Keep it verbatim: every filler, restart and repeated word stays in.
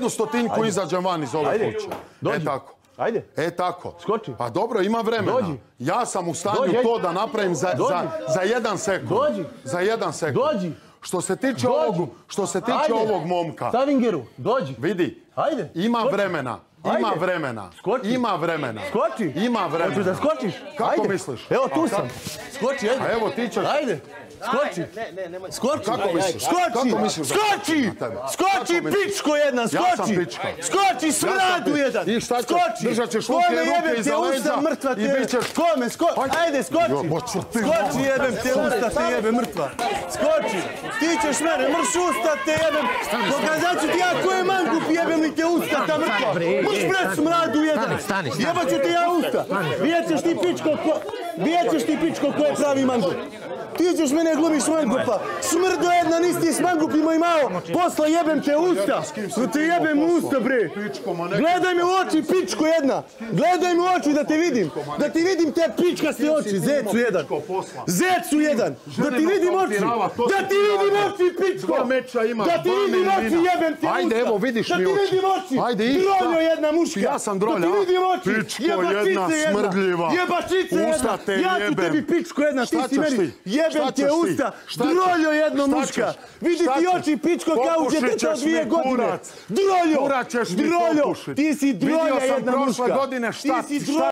jednu stotinjku izađem van iz ove Ajde. kuće. Dođi. E tako. Ajde. E tako. Skoči. Pa dobro, ima vremena. Dođi. Ja sam u stanju Dođi. to da napravim za, za, za jedan sekund. Dođi. Za jedan sekund. Dođi. Što se tiče Dođi. ovog, što se tiče Ajde. ovog momka. Stavingeru, dođi. Vidi. Ajde. Ima Skoči. vremena. Ima Ajde. vremena. Skoči. Ima vremena. Skoči. Ima vremena. Hoćeš da skočiš? Kako Ajde. misliš? Evo tu A sam. Skoči, ajde. A evo ti ćeš... Ajde. Skoči. Skoči. Kako misliš? Skoči. Kako misliš da Skoči. na tebe? Skoči, Kako misliš? pičko jedna. Skoči. Ja sam pička. Skoči, smradu pi- jedan. I šta ćeš? Skoči. Držat ćeš Kome ruke i ruke jebem iza te leđa usta, mrtva i te. bit ćeš- Kome, skoči. Ajde. Ajde, skoči. Jo, boću ti, Skoči, no. jebem te usta, te jebe mrtva. Skoči. Ti ćeš mene, mrš usta, te jebem. Pokazat ću ti ja koje mangup jebem li te usta, ta mrtva. Mrš pred smradu jedan. Jebat ću ti ja usta. Vidjet ćeš ti pičko ko... Vidjet ćeš ti pičko ko je pravi mangup. Ti ćeš mene glumiš mangupa. Smrdo jedna, nisi ti s mangupima imao. Posla jebem te usta. No te jebem usta, bre. Gledaj mi u oči, pičko jedna. Gledaj mi u oči da te vidim. Da ti vidim te pičkaste oči. Zecu jedan. Zecu jedan. Da ti vidim oči. Da ti vidim oči, pičko. Da ti vidim oči, jebem te usta. Ajde, evo, vidiš da mi ti oči. vidim oči. Ajde, išta. Droljo jedna muška. Ja sam drolja, Da ti a? vidim oči. Pičko Jebačice jedna, smrdljiva. Jebačice jedna. Usta te Ja ću jebem. tebi pičko jedna. Ti Šta si ćeš meni. ti? Jebem Šta te ćeš ti? usta. Šta ćeš? Droljo jedno Šta muška. ćeš? Vidi Šta ti ćeš? oči, pičko, kao u Popušit djeteta od ćeš dvije mi godine. kurac. Droljo. Kurac ćeš mi Droljo. popušit. Ti si drolja Vidio sam jedna prošle muška. godine šta- Ti si šta drolja.